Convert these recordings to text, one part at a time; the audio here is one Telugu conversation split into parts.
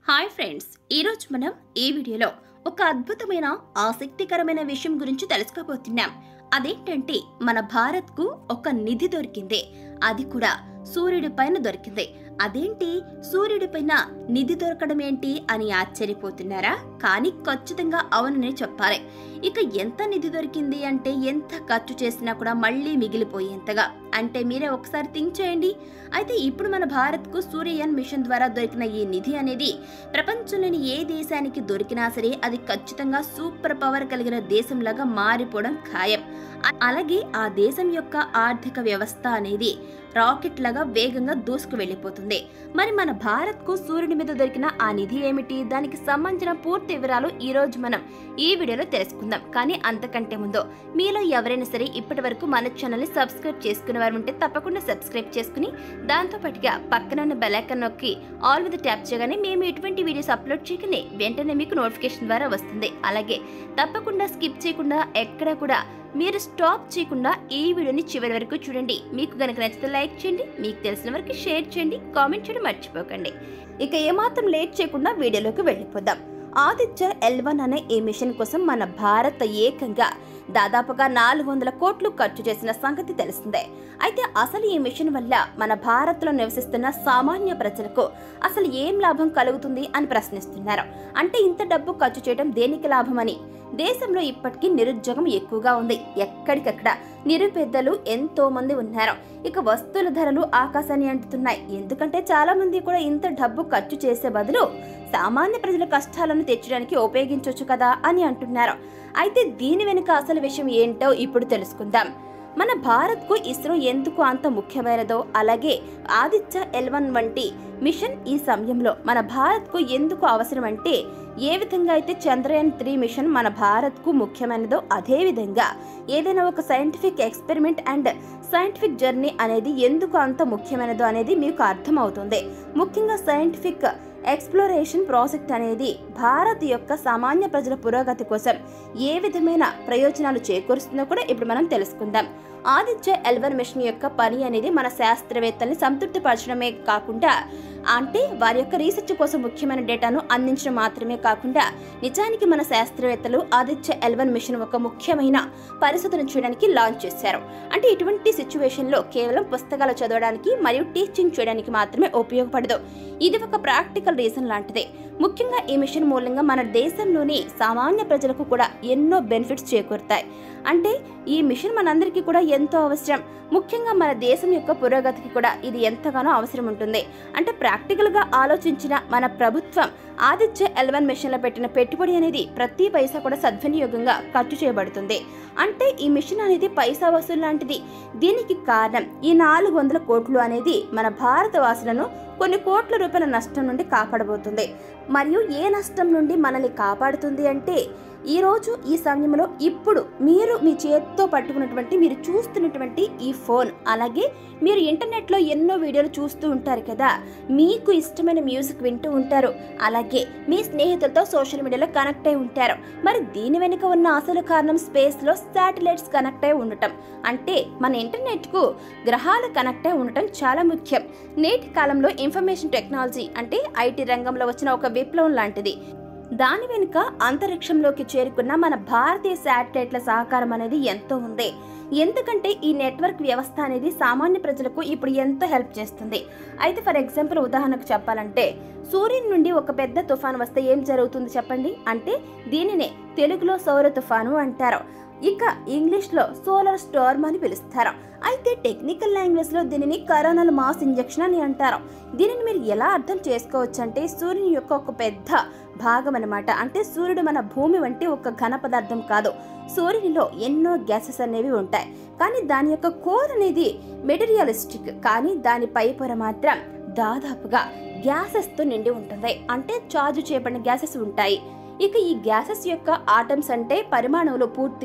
హాయ్ ఫ్రెండ్స్, ఈరోజు మనం ఈ వీడియోలో ఒక అద్భుతమైన ఆసక్తికరమైన విషయం గురించి తెలుసుకోబోతున్నాం. అదేంటంటే మన భారత్కు ఒక నిధి దొరికింది. అది కూడా సూర్యుడి పైన దొరికింది. అదేంటి సూర్యుడి పైన నిధి దొరకడం ఏంటి అని ఆశ్చర్యపోతున్నారా? కానీ ఖచ్చితంగా అవుననే చెప్పాలి. ఇక ఎంత నిధి దొరికింది అంటే ఎంత ఖర్చు చేసినా కూడా మళ్ళీ మిగిలిపోయేంతగా. అంటే మీరే ఒకసారి థింక్ చేయండి. అయితే ఇప్పుడు మన భారత్కు సూర్యయాన్ మిషన్ ద్వారా దొరికిన ఈ నిధి అనేది ప్రపంచంలోని ఏ దేశానికి దొరికినా సరే అది ఖచ్చితంగా సూపర్ పవర్ కలిగిన దేశంలాగా మారిపోవడం ఖాయం. అలాగే ఆ దేశం యొక్క ఆర్థిక వ్యవస్థ అనేది రాకెట్ లాగా వేగంగా దూసుకు వెళ్లిపోతుంది. మరి మన భారత్ కు సూర్యుడి మీద దొరికిన ఆ నిధి ఏమిటి, దానికి సంబంధించిన పూర్తి వివరాలు ఈ రోజు మనం ఈ వీడియోలో తెలుసుకుందాం. కానీ అంతకంటే ముందు మీలో ఎవరైనా సరే ఇప్పటి వరకు మన ఛానల్ ని సబ్స్క్రైబ్ చేసుకునే వారు ఉంటే తప్పకుండా సబ్స్క్రైబ్ చేసుకుని దాంతో పాటుగా పక్కన ఉన్న బెల్ ఐకాన్ నొక్కి ఆల్ మీద ట్యాప్ చేయగానే మేము ఎటువంటి వీడియోస్ అప్లోడ్ చేయగానే వెంటనే మీకు నోటిఫికేషన్ ద్వారా వస్తుంది. అలాగే తప్పకుండా స్కిప్ చేయకుండా ఎక్కడ కూడా మీరు స్టాప్ చేయకుండా ఈ వీడియోని చివరి వరకు చూడండి. మీకు గనక నచ్చితే లైక్ చేయండి, మీకు తెలిసిన వరకు షేర్ చేయండి, కామెంట్ చేయడం మర్చిపోకండి. ఇక ఏమాత్రం లేట్ చేయకుండా వీడియోలోకి వెళ్ళిపోదాం. ఆదిత్య L1 అనే ఈ మిషన్ కోసం మన భారత్ ఏకంగా దాదాపుగా 400 కోట్లు ఖర్చు చేసిన సంగతి తెలిసిందే. అయితే అసలు ఈ మిషన్ వల్ల మన భారత్ లో నివసిస్తున్న సామాన్య ప్రజలకు అసలు ఏం లాభం కలుగుతుంది అని ప్రశ్నిస్తున్నారు. అంటే ఇంత డబ్బు ఖర్చు చేయడం దేనికి లాభం అని. దేశంలో ఇప్పటికీ నిరుద్యోగం ఎక్కువగా ఉంది. ఎక్కడికక్కడ నిరుపేదలు ఎంతో మంది ఉన్నారు. ఇక వస్తువుల ధరలు ఆకాశాన్ని అంటుతున్నాయి. ఎందుకంటే చాలా మంది కూడా ఇంత డబ్బు ఖర్చు చేసే బదులు సామాన్య ప్రజల కష్టాలను తెచ్చడానికి ఉపయోగించవచ్చు కదా అని అంటున్నారు. అయితే దీని వెనుక అసలు విషయం ఏంటో ఇప్పుడు తెలుసుకుందాం. మన భారత్ కు ఇస్రో ఎందుకు అంత ముఖ్యమైనదో, అలాగే ఆదిత్య L1 వంటి మిషన్ ఈ సమయంలో మన భారత్ కు ఎందుకు అవసరం అంటే, ఏ విధంగా అయితే చంద్రయాన్ 3 మిషన్ మన భారత్ కు ముఖ్యమైనదో అదే విధంగా ఏదైనా ఒక scientific experiment and scientific journey అనేది ఎందుకు అంత ముఖ్యమైనదో అనేది మీకు అర్థమవుతుంది. ముఖ్యంగా సైంటిఫిక్ ఎక్స్ప్లోరేషన్ ప్రాజెక్ట్ అనేది భారత్ యొక్క సామాన్య ప్రజల పురోగతి కోసం ఏ విధమైన ప్రయోజనాలు చేకూరుస్తుందో కూడా ఇప్పుడు మనం తెలుసుకుందాం. ఆదిత్య L1 మిషన్ యొక్క పని అనేది మన శాస్త్రవేత్తల్ని సంతృప్తిపరచడమే కాకుండా, అంటే వారి యొక్క రీసెర్చ్ కోసం ముఖ్యమైన డేటాను అందించడం మాత్రమే కాకుండా, నిజానికి మన శాస్త్రవేత్తలు ఆదిత్య L1 మిషన్ ఒక ముఖ్యమైన పరిశోధన చేయడానికి లాంచ్ చేశారు. అంటే ఇటువంటి సిచ్యువేషన్ లో కేవలం పుస్తకాలు చదవడానికి మరియు టీచింగ్ చేయడానికి మాత్రమే ఉపయోగపడదు. ఇది ఒక ప్రాక్టికల్ రీజన్ లాంటిదే. ముఖ్యంగా ఈ మిషన్ మూలంగా మన దేశంలోని సామాన్య ప్రజలకు కూడా ఎన్నో బెనిఫిట్స్ చేకూరుతాయి. అంటే ఈ మిషన్ మనందరికీ కూడా ఎంతో అవసరం. ముఖ్యంగా మన దేశం యొక్క పురోగతికి కూడా ఇది ఎంతగానో అవసరం ఉంటుంది. అంటే ప్రాక్టికల్ గా ఆలోచించిన మన ప్రభుత్వం ఆదిత్య L1 మిషన్ లో పెట్టిన పెట్టుబడి అనేది ప్రతి పైసా కూడా సద్వినియోగంగా ఖర్చు చేయబడుతుంది. అంటే ఈ మిషన్ అనేది పైసా వసూలు లాంటిది. దీనికి కారణం ఈ 400 కోట్లు అనేది మన భారత వాసులను కొన్ని కోట్ల రూపాయల నష్టం నుండి కాపాడబోతుంది. మరియు ఏ నష్టం నుండి మనల్ని కాపాడుతుంది అంటే, ఈ రోజు ఈ సమయంలో ఇప్పుడు మీరు మీ చేతితో పట్టుకున్నటువంటి, మీరు చూస్తున్నటువంటి ఈ ఫోన్, అలాగే మీరు ఇంటర్నెట్లో ఎన్నో వీడియోలు చూస్తూ ఉంటారు కదా, మీకు ఇష్టమైన మ్యూజిక్ వింటూ ఉంటారు, అలాగే మీ స్నేహితులతో సోషల్ మీడియాలో కనెక్ట్ అయి ఉంటారు. మరి దీని వెనుక ఉన్న అసలు కారణం స్పేస్లో శాటిలైట్స్ కనెక్ట్ అయి ఉండటం. అంటే మన ఇంటర్నెట్కు గ్రహాలు కనెక్ట్ అయి ఉండటం చాలా ముఖ్యం. నేటి కాలంలో ఇన్ఫర్మేషన్ టెక్నాలజీ అంటే IT రంగంలో వచ్చిన ఒక విప్లవం లాంటిది. దాని వెనుక అంతరిక్షంలోకి చేరుకున్న మన భారతీయ శాటిలైట్ల సహకారం అనేది ఎంతో ఉంది. ఎందుకంటే ఈ నెట్వర్క్ వ్యవస్థ అనేది సామాన్య ప్రజలకు ఇప్పుడు ఎంతో హెల్ప్ చేస్తుంది. అయితే ఫర్ ఎగ్జాంపుల్ ఉదాహరణకు చెప్పాలంటే, సూర్యుని నుండి ఒక పెద్ద తుఫాను వస్తే ఏం జరుగుతుంది చెప్పండి? అంటే దీనినే తెలుగులో సౌర తుఫాను అంటారు, ఇక ఇంగ్లీష్ లో సోలార్ స్టార్మ్ అని పిలుస్తారు. అయితే టెక్నికల్ లాంగ్వేజ్ లో దీనిని కరోనల్ మాస్ ఇంజెక్షన్ అని అంటారు. దీనిని మీరు ఎలా అర్థం చేసుకోవచ్చు అంటే, సూర్యుని యొక్క ఒక పెద్ద భాగం అన్నమాట. అంటే సూర్యుడు మన భూమి వంటి ఒక ఘన పదార్థం కాదు. సూర్యునిలో ఎన్నో గ్యాసెస్ అనేవి ఉంటాయి, కానీ దాని యొక్క కోర్ అనేది మెటీరియలిస్టిక్, కానీ దాని పై పొర మాత్రం దాదాపుగా గ్యాసెస్ తో నిండి ఉంటుంది. అంటే చార్జ్ చేయబడిన గ్యాసెస్ ఉంటాయి. ఇక ఈ గ్యాసెస్ యొక్క ఆటమ్స్ అంటే పరిమాణంలో పూర్తిగా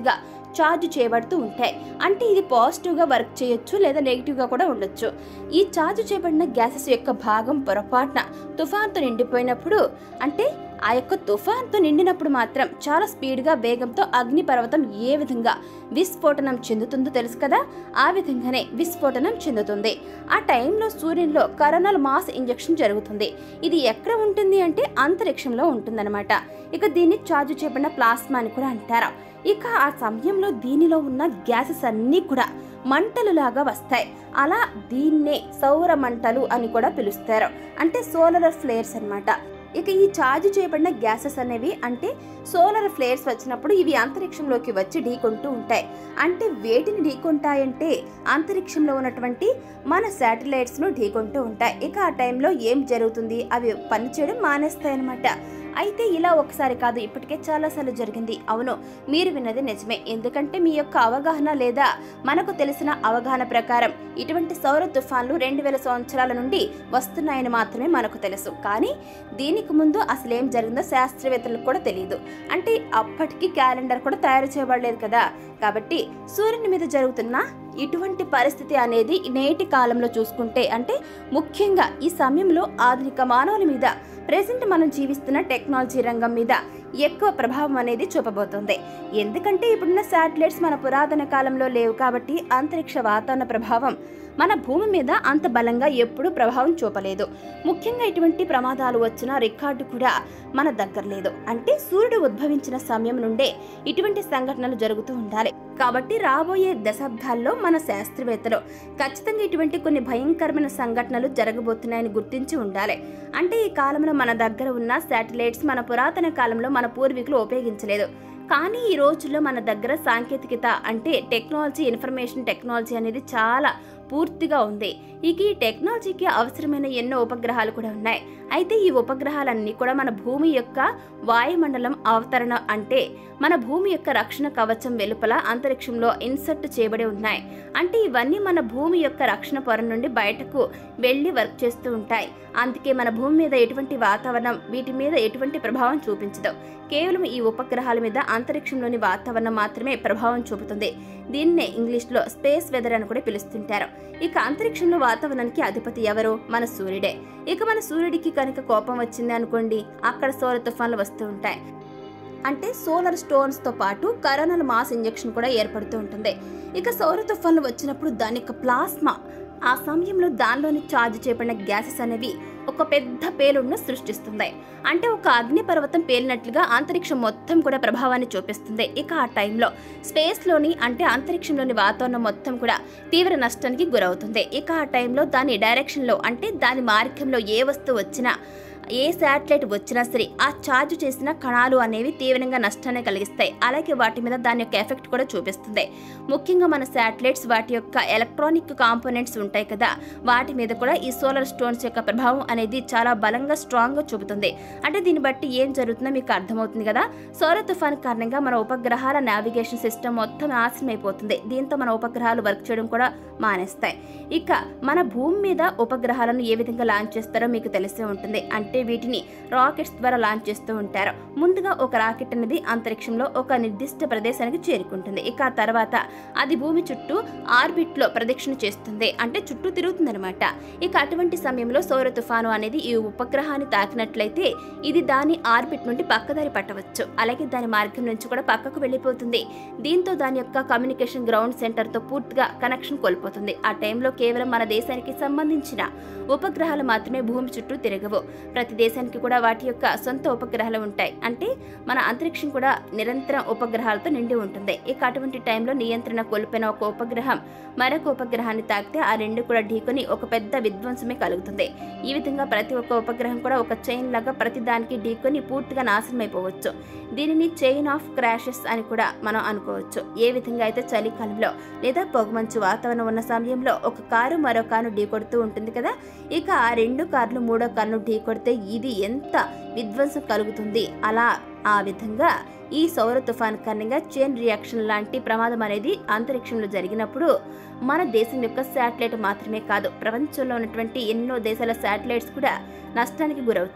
ఛార్జ్ చేయబడుతూ ఉంటాయి. అంటే ఇది పాజిటివ్గా వర్క్ చేయొచ్చు లేదా నెగిటివ్గా కూడా ఉండొచ్చు. ఈ ఛార్జ్ చేయబడిన గ్యాసెస్ యొక్క భాగం పొరపాటున తుఫాన్తో నిండిపోయినప్పుడు, అంటే ఆ యొక్క తుఫాన్తో నిండినప్పుడు మాత్రం చాలా స్పీడ్గా వేగంతో అగ్నిపర్వతం ఏ విధంగా విస్ఫోటనం చెందుతుందో తెలుసు కదా, ఆ విధంగానే విస్ఫోటనం చెందుతుంది. ఆ టైంలో సూర్యునిలో కరోనల్ మాస్ ఇంజెక్షన్ జరుగుతుంది. ఇది ఎక్కడ ఉంటుంది అంటే అంతరిక్షంలో ఉంటుందన్నమాట. ఇక దీన్ని ఛార్జ్ చేయబడిన ప్లాస్మా అని కూడా అంటారు. ఇక ఆ సమయంలో దీనిలో ఉన్న గ్యాసెస్ అన్నీ కూడా మంటలులాగా వస్తాయి. అలా దీన్నే సౌర మంటలు అని కూడా పిలుస్తారు, అంటే సోలార్ ఫ్లేర్స్ అన్నమాట. ఇక ఈ ఛార్జ్ చేయబడిన గ్యాసెస్ అనేవి అంటే సోలార్ ఫ్లేర్స్ వచ్చినప్పుడు ఇవి అంతరిక్షంలోకి వచ్చి ఢీకొంటూ ఉంటాయి. అంటే వేటిని ఢీకొంటాయంటే అంతరిక్షంలో ఉన్నటువంటి మన శాటిలైట్స్ను ఢీకొంటూ ఉంటాయి. ఇక ఆ టైంలో ఏం జరుగుతుంది, అవి పనిచేయడం మానేస్తాయి అన్నమాట. అయితే ఇలా ఒకసారి కాదు, ఇప్పటికే చాలాసార్లు జరిగింది. అవును, మీరు విన్నది నిజమే. ఎందుకంటే మీ యొక్క అవగాహన లేదా మనకు తెలిసిన అవగాహన ప్రకారం ఇటువంటి సౌర తుఫాన్లు 2000 సంవత్సరాల నుండి వస్తున్నాయని మాత్రమే మనకు తెలుసు. కానీ దీనికి ముందు అసలు ఏం జరిగిందో శాస్త్రవేత్తలకు కూడా తెలియదు. అంటే అప్పటికి క్యాలెండర్ కూడా తయారు చేయబడలేదు కదా. కాబట్టి సూర్యుని మీద జరుగుతున్న ఇటువంటి పరిస్థితి అనేది నేటి కాలంలో చూసుకుంటే, అంటే ముఖ్యంగా ఈ సమయంలో ఆధునిక మానవుల మీద ప్రెసెంట్ మనం జీవిస్తున్న టెక్నాలజీ రంగం మీద ఎక్కువ ప్రభావం అనేది చూపబోతుంది. ఎందుకంటే ఇప్పుడున్న శాటిలైట్స్ మన పురాతన కాలంలో లేవు కాబట్టి అంతరిక్ష వాతావరణ ప్రభావం మన భూమి మీద అంత బలంగా ఎప్పుడూ ప్రభావం చూపలేదు. ముఖ్యంగా ఇటువంటి ప్రమాదాలు వచ్చిన రికార్డు కూడా మన దగ్గర లేదు. అంటే సూర్యుడు ఉద్భవించిన సమయం నుండే ఇటువంటి సంఘటనలు జరుగుతూ ఉండాలి. కాబట్టి రాబోయే దశాబ్దాల్లో మన శాస్త్రవేత్తలు ఖచ్చితంగా ఇటువంటి కొన్ని భయంకరమైన సంఘటనలు జరగబోతున్నాయని గుర్తించి ఉండాలి. అంటే ఈ కాలంలో మన దగ్గర ఉన్న శాటిలైట్స్ మన పురాతన కాలంలో మన పూర్వీకులు ఉపయోగించలేదు. కానీ ఈ రోజుల్లో మన దగ్గర సాంకేతికత అంటే టెక్నాలజీ, ఇన్ఫర్మేషన్ టెక్నాలజీ అనేది చాలా పూర్తిగా ఉంది. ఇక ఈ టెక్నాలజీకి అవసరమైన ఎన్నో ఉపగ్రహాలు కూడా ఉన్నాయి. అయితే ఈ ఉపగ్రహాలన్నీ కూడా మన భూమి యొక్క వాయుమండలం అవతరణ, అంటే మన భూమి యొక్క రక్షణ కవచం వెలుపల అంతరిక్షంలో ఇన్సర్ట్ చేయబడి ఉన్నాయి. అంటే ఇవన్నీ మన భూమి యొక్క రక్షణ పొర నుండి బయటకు వెళ్ళి వర్క్ చేస్తూ ఉంటాయి. అందుకే మన భూమి మీద ఎటువంటి వాతావరణం వీటి మీద ఎటువంటి ప్రభావం చూపించదు. కేవలం ఈ ఉపగ్రహాల మీద అంతరిక్షంలోని వాతావరణం మాత్రమే ప్రభావం చూపుతుంది. దీన్నే ఇంగ్లీష్లో స్పేస్ వెదర్ అని కూడా పిలుస్తుంటారు. ఇక అంతరిక్షంలో వాతావరణానికి అధిపతి ఎవరు? మన సూర్యుడే. ఇక మన సూర్యుడికి కనుక కోపం వచ్చింది అనుకోండి, అక్కడ సౌర తుఫాన్లు వస్తూ ఉంటాయి. అంటే సోలార్ స్టోన్స్ తో పాటు కరోనల్ మాస్ ఇంజెక్షన్ కూడా ఏర్పడుతూ ఉంటుంది. ఇక సౌర తుఫాన్లు వచ్చినప్పుడు దాని యొక్క ప్లాస్మా, ఆ సమయంలో దానిలోని ఛార్జ్ చేయబడిన గ్యాసెస్ అనేవి ఒక పెద్ద పేలుడును సృష్టిస్తుంది. అంటే ఒక అగ్నిపర్వతం పేలినట్లుగా అంతరిక్షం మొత్తం కూడా ప్రభావాన్ని చూపిస్తుంది. ఇక ఆ టైంలో స్పేస్లోని అంటే అంతరిక్షంలోని వాతావరణం మొత్తం కూడా తీవ్ర నష్టానికి గురవుతుంది. ఇక ఆ టైంలో దాని డైరెక్షన్లో అంటే దాని మార్గంలో ఏ వస్తువు వచ్చినా, ఏ శాటిలైట్ వచ్చినా సరే ఆ ఛార్జ్ చేసిన కణాలు అనేవి తీవ్రంగా నష్టాన్ని కలిగిస్తాయి. అలాగే వాటి మీద దాని యొక్క ఎఫెక్ట్ కూడా చూపిస్తుంది. ముఖ్యంగా మన శాటిలైట్స్ వాటి యొక్క ఎలక్ట్రానిక్ కాంపోనెంట్స్ ఉంటాయి కదా, వాటి మీద కూడా ఈ సోలార్ స్టోన్స్ యొక్క ప్రభావం అనేది చాలా బలంగా స్ట్రాంగ్గా చూపుతుంది. అంటే దీన్ని బట్టి ఏం జరుగుతుందో మీకు అర్థమవుతుంది కదా. సౌర తుఫాన్ కారణంగా మన ఉపగ్రహాల నావిగేషన్ సిస్టమ్ మొత్తం నాశనం అయిపోతుంది. దీంతో మన ఉపగ్రహాలు వర్క్ చేయడం కూడా మానేస్తాయి. ఇక మన భూమి మీద ఉపగ్రహాలను ఏ విధంగా లాంచ్ చేస్తారో మీకు తెలిసే ఉంటుంది. అంటే వీటిని రాకెట్స్ ద్వారా లాంచ్ చేస్తూ ఉంటారు. ముందుగా ఒక రాకెట్ అనేది అంతరిక్షంలో ఒక నిర్దిష్ట ప్రదేశానికి చేరుకుంటుంది. ఇక ఆ తర్వాత అది భూమి చుట్టూ ఆర్బిట్ లో ప్రదక్షిణ చేస్తుంది, అంటే చుట్టూ తిరుగుతుంది అనమాట. ఇక అటువంటి సమయంలో సౌర తుఫాను అనేది ఈ ఉపగ్రహాన్ని తాకినట్లయితే ఇది దాని ఆర్బిట్ నుండి పక్కదారి పట్టవచ్చు. అలాగే దాని మార్గం నుంచి కూడా పక్కకు వెళ్ళిపోతుంది. దీంతో దాని యొక్క కమ్యూనికేషన్ గ్రౌండ్ సెంటర్ తో పూర్తిగా కనెక్షన్ కోల్పోతుంది. ఆ టైంలో కేవలం మన దేశానికి సంబంధించిన ఉపగ్రహాలు మాత్రమే భూమి చుట్టూ తిరగవు. ప్రతి దేశానికి కూడా వాటి యొక్క సొంత ఉపగ్రహాలు ఉంటాయి. అంటే మన అంతరిక్షం కూడా నిరంతరం ఉపగ్రహాలతో నిండి ఉంటుంది. ఇక అటువంటి టైంలో నియంత్రణ కోల్పోయిన ఒక ఉపగ్రహం మరొక ఉపగ్రహాన్ని తాకితే ఆ రెండు కూడా ఢీకొని ఒక పెద్ద విధ్వంసమే కలుగుతుంది. ఈ విధంగా ప్రతి ఒక్క ఉపగ్రహం కూడా ఒక చైన్ లాగా ప్రతి దానికి ఢీకొని పూర్తిగా నాశనం అయిపోవచ్చు. దీనిని చైన్ ఆఫ్ క్రాషెస్ అని కూడా మనం అనుకోవచ్చు. ఏ విధంగా అయితే చలికాలంలో లేదా పొగమంచు వాతావరణం ఉన్న సమయంలో ఒక కారు మరో కారును ఢీకొడుతూ ఉంటుంది కదా, ఇక ఆ రెండు కార్లు మూడో కారును ఢీకొడితే ఇది ఎంత విధ్వంసం కలుగుతుంది. అలా ఆ విధంగా ఈ సౌర తుఫాన్ కారణంగా చైన్ రియాక్షన్ లాంటి ప్రమాదం అనేది అంతరిక్షంలో జరిగినప్పుడు మన దేశం యొక్క శాటిలైట్ మాత్రమే కాదు, ప్రపంచంలో ఉన్నటువంటి ఎన్నో దేశాల శాటిలైట్స్ కూడా నష్టానికి గురవుతాయి.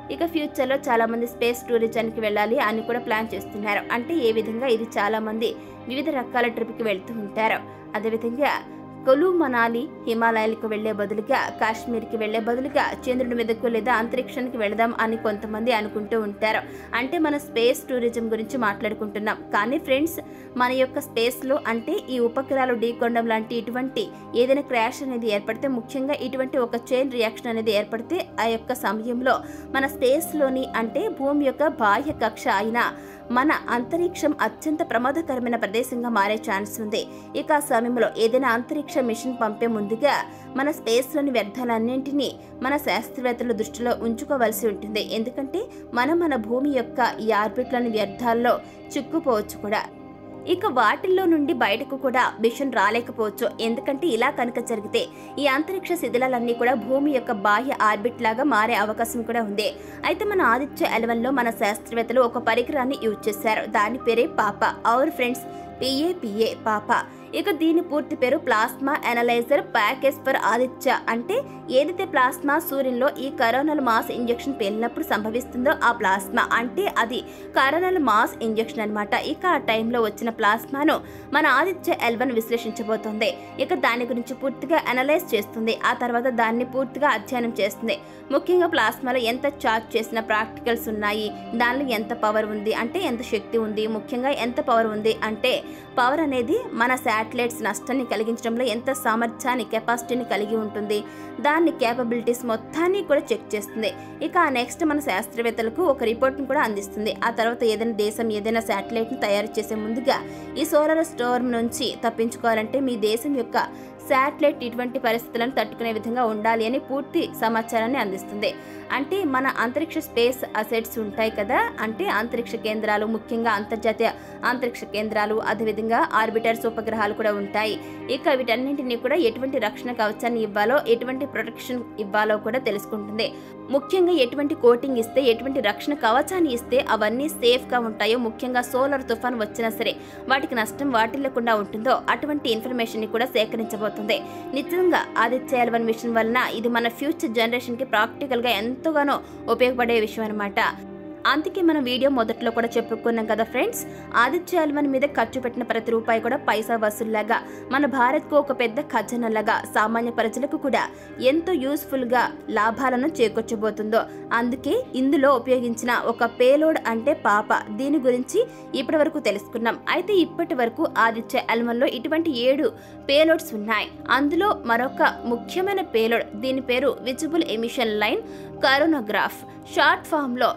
ఇక ఫ్యూచర్లో చాలా మంది స్పేస్ టూరిజానికి వెళ్ళాలి అని కూడా ప్లాన్ చేస్తున్నారు. అంటే ఏ విధంగా ఇది చాలా మంది వివిధ రకాల ట్రిప్కి వెళ్తూ ఉంటారు. అదేవిధంగా కులు మనాలి హిమాలయాలకు వెళ్లే బదులుగా కాశ్మీర్కి వెళ్లే బదులుగా చంద్రుడి మీదకు లేదా అంతరిక్షానికి వెళదాం అని కొంతమంది అనుకుంటూ ఉంటారు. అంటే మన స్పేస్ టూరిజం గురించి మాట్లాడుకుంటున్నాం. కానీ ఫ్రెండ్స్, మన యొక్క స్పేస్లో అంటే ఈ ఉపగ్రహాలు ఢీకొనడం లాంటి ఇటువంటి ఏదైనా క్రాష్ అనేది ఏర్పడితే, ముఖ్యంగా ఇటువంటి ఒక చైన్ రియాక్షన్ అనేది ఏర్పడితే ఆ యొక్క సమయంలో మన స్పేస్లోని అంటే భూమి యొక్క బాహ్య కక్ష అయిన మన అంతరిక్షం అత్యంత ప్రమాదకరమైన ప్రదేశంగా మారే ఛాన్స్ ఉంది. ఇక ఆ సమయంలో ఏదైనా అంతరిక్ష మిషన్ పంపే ముందుగా మన స్పేస్లోని వ్యర్థాలన్నింటినీ మన శాస్త్రవేత్తల దృష్టిలో ఉంచుకోవాల్సి ఉంటుంది. ఎందుకంటే మన భూమి యొక్క ఈ ఆర్బిట్లోని వ్యర్థాల్లో చిక్కుపోవచ్చు కూడా. ఇక వాటిల్లో నుండి బయటకు కూడా మిషన్ రాలేకపోవచ్చు. ఎందుకంటే ఇలా కనుక జరిగితే ఈ అంతరిక్ష శిథిలాలన్నీ కూడా భూమి యొక్క బాహ్య ఆర్బిట్ లాగా మారే అవకాశం కూడా ఉంది. అయితే మన ఆదిత్య 11లో మన శాస్త్రవేత్తలు ఒక పరికరాన్ని యూజ్ చేశారు. దాని పేరే పాప. అవర్ ఫ్రెండ్స్, PAPA పాప. ఇక దీని పూర్తి పేరు plasma analyser package for Aditya. అంటే ఏదైతే ప్లాస్మా సూర్యునిలో ఈ కరోనల్ మాస్ ఇంజెక్షన్ పేలినప్పుడు సంభవిస్తుందో ఆ ప్లాస్మా, అంటే అది కరోనల్ మాస్ ఇంజెక్షన్ అనమాట. ఇక ఆ టైంలో వచ్చిన ప్లాస్మాను మన ఆదిత్య 11 విశ్లేషించబోతోంది. ఇక దాని గురించి పూర్తిగా అనలైజ్ చేస్తుంది. ఆ తర్వాత దాన్ని పూర్తిగా అధ్యయనం చేస్తుంది. ముఖ్యంగా ప్లాస్మాలో ఎంత చార్జ్ చేసిన ప్రాక్టికల్స్ ఉన్నాయి, దానిలో ఎంత పవర్ ఉంది అంటే ఎంత శక్తి ఉంది, ముఖ్యంగా ఎంత పవర్ ఉంది అంటే పవర్ అనేది మన శాటిలైట్స్ నష్టాన్ని కలిగించడంలో ఎంత సామర్థ్యాన్ని కెపాసిటీని కలిగి ఉంటుంది, దాన్ని కేపబిలిటీస్ మొత్తాన్ని కూడా చెక్ చేస్తుంది. ఇక నెక్స్ట్ మన శాస్త్రవేత్తలకు ఒక రిపోర్ట్ని కూడా అందిస్తుంది. ఆ తర్వాత ఏదైనా దేశం ఏదైనా శాటిలైట్ని తయారు చేసే ముందుగా ఈ సోలార్ స్టార్మ్ నుంచి తప్పించుకోవాలంటే మీ దేశం యొక్క శాటిలైట్ ఇటువంటి పరిస్థితులను తట్టుకునే విధంగా ఉండాలి అని పూర్తి సమాచారాన్ని అందిస్తుంది. అంటే మన అంతరిక్ష స్పేస్ అసెట్స్ ఉంటాయి కదా, అంటే అంతరిక్ష కేంద్రాలు, ముఖ్యంగా అంతర్జాతీయ అంతరిక్ష కేంద్రాలు, అదేవిధంగా ఆర్బిటర్స్ ఉపగ్రహాలు కూడా ఉంటాయి. ఇక వీటన్నింటినీ కూడా ఎటువంటి రక్షణ కవచాన్ని ఇవ్వాలో, ఎటువంటి ప్రొటెక్షన్ ఇవ్వాలో కూడా తెలుసుకుంటుంది. ముఖ్యంగా ఎటువంటి కోటింగ్ ఇస్తే, ఎటువంటి రక్షణ కవచాన్ని ఇస్తే అవన్నీ సేఫ్గా ఉంటాయో, ముఖ్యంగా సోలార్ తుఫాన్ వచ్చినా సరే వాటికి నష్టం వాటిల్లకుండా ఉంటుందో అటువంటి ఇన్ఫర్మేషన్ని కూడా సేకరించబోతుంది. నిజంగా ఆదిత్య 11 మిషన్ వలన ఇది మన ఫ్యూచర్ జనరేషన్కి ప్రాక్టికల్గా ఎంతగానో ఉపయోగపడే విషయం అనమాట. అందుకే మనం వీడియో మొదట్లో కూడా చెప్పుకున్నాం కదా ఫ్రెండ్స్, ఆదిత్య 11 మీద ఖర్చు పెట్టిన ప్రతి రూపాయి కూడా పైసా వసూల్లాగా మన భారత్కు ఒక పెద్ద ఖజానాలాగా సామాన్య ప్రజలకు కూడా ఎంతో యూస్ఫుల్గా లాభాలను చేకూర్చబోతుందో. అందుకే ఇందులో ఉపయోగించిన ఒక పేలోడ్ అంటే పాప, దీని గురించి ఇప్పటి వరకు తెలుసుకున్నాం. అయితే ఇప్పటి వరకు ఆదిత్య 11లో ఇటువంటి 7 పేలోడ్స్ ఉన్నాయి. అందులో మరొక ముఖ్యమైన పేలోడ్, దీని పేరు visible emission line coronagraph, short ఫామ్లో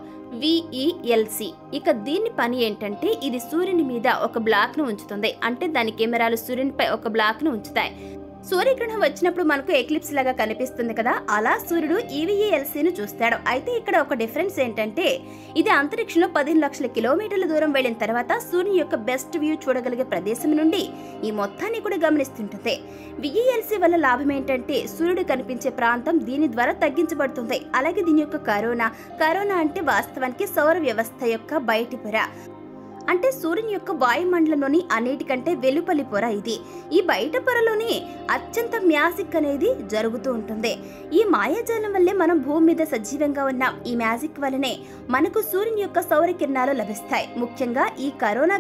VELC. ఇక దీని పని ఏంటంటే ఇది సూర్యుని మీద ఒక బ్లాక్ ను ఉంచుతుంది. అంటే దాని కెమెరాలు సూర్యునిపై ఒక బ్లాక్ ను ఉంచుతాయి. సూర్యగ్రహణం వచ్చినప్పుడు మనకు ఎక్లిప్స్ లాగా కనిపిస్తుంది కదా, అలా సూర్యుడు EVELCను చూస్తాడు. అయితే ఇక్కడ ఒక డిఫరెన్స్ ఏంటంటే ఇది అంతరిక్షంలో 15 లక్షల కిలోమీటర్ల దూరం వెళ్ళిన తర్వాత సూర్యుని యొక్క బెస్ట్ వ్యూ చూడగలిగే ప్రదేశం నుండి ఈ మొత్తాన్ని కూడా గమనిస్తుంటుంది. VELC వల్ల లాభం ఏంటంటే సూర్యుడు కనిపించే ప్రాంతం దీని ద్వారా తగ్గించబడుతుంది. అలాగే దీని యొక్క కరోనా అంటే వాస్తవానికి సౌర వ్యవస్థ యొక్క బయటి పొర, అంటే సూర్యుని యొక్క వాయుమండలంలోని అన్నిటికంటే వెలుపలి పొర ఇది. ఈ బయట పొరలోనే అత్యంత మ్యాజిక్ అనేది జరుగుతూ ఉంటుంది. ఈ మాయాజాలం వల్లే మనం భూమి మీద సజీవంగా ఉన్నాం. ఈ మ్యాజిక్ వల్లనే మనకు సూర్యుని యొక్క సౌర కిరణాలు లభిస్తాయి. ముఖ్యంగా ఈ కరోనా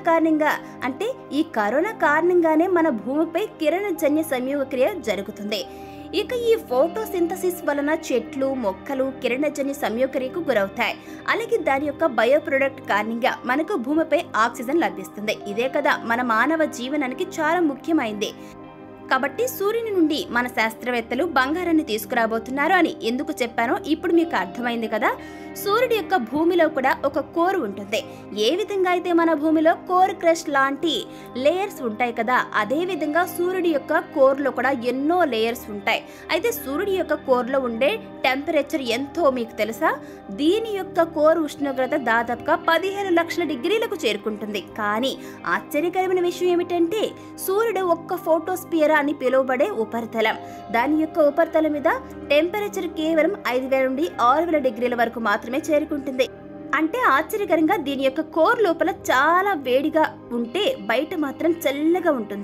కారణంగానే మన భూమిపై కిరణజన్య సంయోగ క్రియ జరుగుతుంది. ఇక ఈ ఫోటోసింథసిస్ వలన చెట్లు, మొక్కలు కిరణజన్య సంయోగక్రియకు గురవుతాయి. అలాగే దాని యొక్క బయో ప్రొడక్ట్ కారణంగా మనకు భూమిపై ఆక్సిజన్ లభిస్తుంది. ఇదే కదా మన మానవ జీవనానికి చాలా ముఖ్యమైంది. కాబట్టి సూర్యుని నుండి మన శాస్త్రవేత్తలు బంగారాన్ని తీసుకురాబోతున్నారు అని ఎందుకు చెప్పానో ఇప్పుడు మీకు అర్థమైంది కదా. సూర్యుడి యొక్క భూమిలో కూడా ఒక కోర్ ఉంటుంది. ఏ విధంగా అయితే మన భూమిలో కోర్ క్రస్ట్ లాంటి లేయర్స్ ఉంటాయి కదా, అదే విధంగా సూర్యుడి యొక్క కోర్లో కూడా ఎన్నో లేయర్స్ ఉంటాయి. అయితే సూర్యుడి యొక్క కోర్లో ఉండే టెంపరేచర్ ఎంతో మీకు తెలుసా? దీని యొక్క కోర్ ఉష్ణోగ్రత దాదాపుగా 15 లక్షల డిగ్రీలకు చేరుకుంటుంది. కానీ ఆశ్చర్యకరమైన విషయం ఏమిటంటే సూర్యుడు ఒక్క ఫోటోస్పియర్ అని పిలువబడే ఉపరితలం, దాని యొక్క ఉపరితలం మీద టెంపరేచర్ కేవలం 5000 నుండి 6000 డిగ్రీల వరకు మాత్రమే చేరుకుంటుంది. అంటే ఆశ్చర్యకరంగా దీని యొక్క కోర్ లోపల చాలా వేడిగా ఉంటే బయట మాత్రం చల్లగా ఉంటుంది.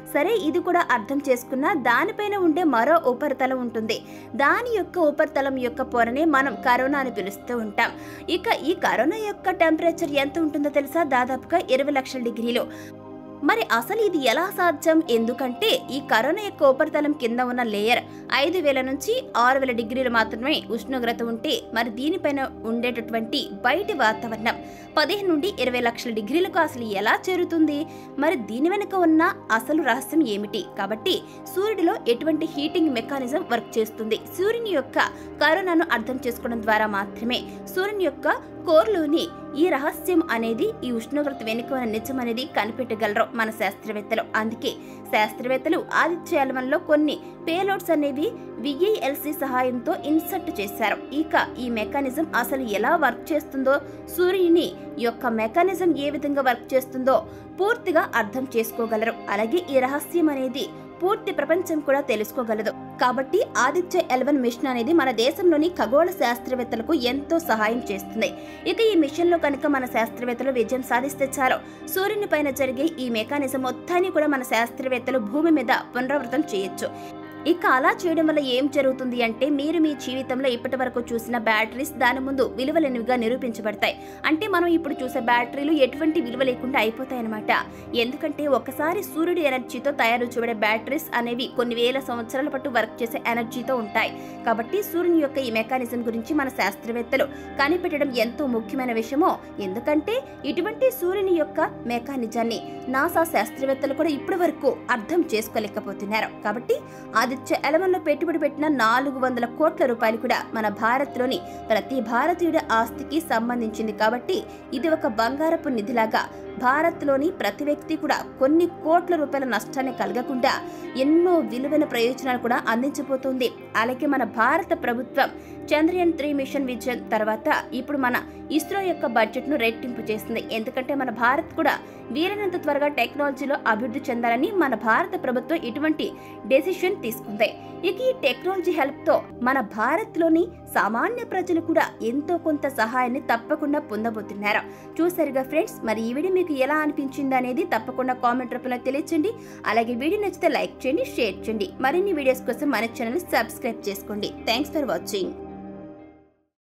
సరే ఇది కూడా అర్థం చేసుకున్నా దానిపైన ఉండే మరో ఉపరితలం ఉంటుంది. దాని యొక్క ఉపరితలం యొక్క పొరనే మనం కరోనా అని పిలుస్తూ ఉంటాం. ఇక ఈ కరోనా యొక్క టెంపరేచర్ ఎంత ఉంటుందో తెలుసా? దాదాపుగా 20 లక్షల డిగ్రీలు. మరి అసలు ఇది ఎలా సాధ్యం? ఎందుకంటే ఈ కరోనా యొక్క ఉపరితలం కింద ఉన్న లేయర్ 5000 నుంచి 6000 డిగ్రీలు మాత్రమే ఉష్ణోగ్రత ఉంటే మరి దీనిపైన ఉండేటటువంటి బయటి వాతావరణం 15 నుండి 20 లక్షల డిగ్రీలకు అసలు ఎలా చేరుతుంది? మరి దీని వెనుక ఉన్న అసలు రహస్యం ఏమిటి? కాబట్టి సూర్యుడిలో ఎటువంటి హీటింగ్ మెకానిజం వర్క్ చేస్తుంది? సూర్యుని యొక్క కరోనాను అర్థం చేసుకోవడం ద్వారా మాత్రమే సూర్యుని యొక్క కోర్లోని ఈ రహస్యం అనేది, ఈ ఉష్ణోగ్రత వెనుక ఉన్న నిజం అనేది కనిపెట్టగలరు మన శాస్త్రవేత్తలు. అందుకే శాస్త్రవేత్తలు ఆదిత్య ఎలవన్లో కొన్ని పేలోడ్స్ అనేవి VILC సహాయంతో ఇన్సర్ట్ చేశారు. ఇక ఈ మెకానిజం అసలు ఎలా వర్క్ చేస్తుందో, సూర్యుని యొక్క మెకానిజం ఏ విధంగా వర్క్ చేస్తుందో పూర్తిగా అర్థం చేసుకోగలరు. అలాగే ఈ రహస్యం అనేది పూర్తి ప్రపంచం కూడా తెలుసుకోగలదు. కాబట్టి ఆదిత్య 11 మిషన్ అనేది మన దేశంలోని ఖగోళ శాస్త్రవేత్తలకు ఎంతో సహాయం చేస్తుంది. ఇక ఈ మిషన్ లో కనుక మన శాస్త్రవేత్తలు విజయం సాధిస్తే చాలు, సూర్యుని పైన జరిగే ఈ మెకానిజం మొత్తాన్ని కూడా మన శాస్త్రవేత్తలు భూమి మీద పునరావృతం చేయొచ్చు. ఇక అలా చేయడం వల్ల ఏం జరుగుతుంది అంటే, మీరు మీ జీవితంలో ఇప్పటి వరకు చూసిన బ్యాటరీస్ దాని ముందు విలువలేనివిగా నిరూపించబడతాయి. అంటే మనం ఇప్పుడు చూసే బ్యాటరీలు ఎటువంటి విలువ లేకుండా అయిపోతాయి అన్నమాట. ఎందుకంటే ఒకసారి సూర్యుడి ఎనర్జీతో తయారు చేయబడే బ్యాటరీస్ అనేవి కొన్ని వేల సంవత్సరాల పాటు వర్క్ చేసే ఎనర్జీతో ఉంటాయి. కాబట్టి సూర్యుని యొక్క ఈ మెకానిజం గురించి మన శాస్త్రవేత్తలు కనిపెట్టడం ఎంతో ముఖ్యమైన విషయమో. ఎందుకంటే ఇటువంటి సూర్యుని యొక్క మెకానిజాన్ని నాసా శాస్త్రవేత్తలు కూడా ఇప్పటి వరకు అర్థం చేసుకోలేకపోతున్నారు. కాబట్టి ఆదిత్య 11లో పెట్టుబడి పెట్టిన 400 కోట్ల రూపాయలు కూడా మన భారత్లోని ప్రతి భారతీయుడి ఆస్తికి సంబంధించింది. కాబట్టి ఇది ఒక బంగారపు నిధిలాగా భారత్లోని ప్రతి వ్యక్తి కూడా కొన్ని కోట్ల రూపాయల నష్టాన్ని కలగకుండా ఎన్నో విలువైన ప్రయోజనాలు కూడా అందించబోతోంది. అలాగే మన భారత ప్రభుత్వం చంద్రయాన్ 3 మిషన్ విజయం తర్వాత ఇప్పుడు మన ఇస్రో యొక్క బడ్జెట్ ను రెట్టింపు చేస్తుంది. ఎందుకంటే మన భారత్ కూడా వీలైనంత త్వరగా టెక్నాలజీలో అభివృద్ధి చెందాలని మన భారత ప్రభుత్వం ఇటువంటి డెసిషన్ తీసుకుంది. ఇక ఈ టెక్నాలజీ హెల్ప్ తో మన భారత్ లోని సామాన్య ప్రజలు కూడా ఎంతో కొంత సహాయాన్ని తప్పకుండా పొందబోతున్నారు. చూసారుగా ఫ్రెండ్స్, మరి ఈ వీడియో మీకు ఎలా అనిపించింది అనేది తప్పకుండా కామెంట్ రూపంలో తెలియజేయండి. అలాగే వీడియో నచ్చితే లైక్ చేయండి, షేర్ చేయండి. మరిన్ని వీడియోస్ కోసం మన ఛానల్ ని సబ్స్క్రైబ్ చేసుకోండి. Thanks for watching.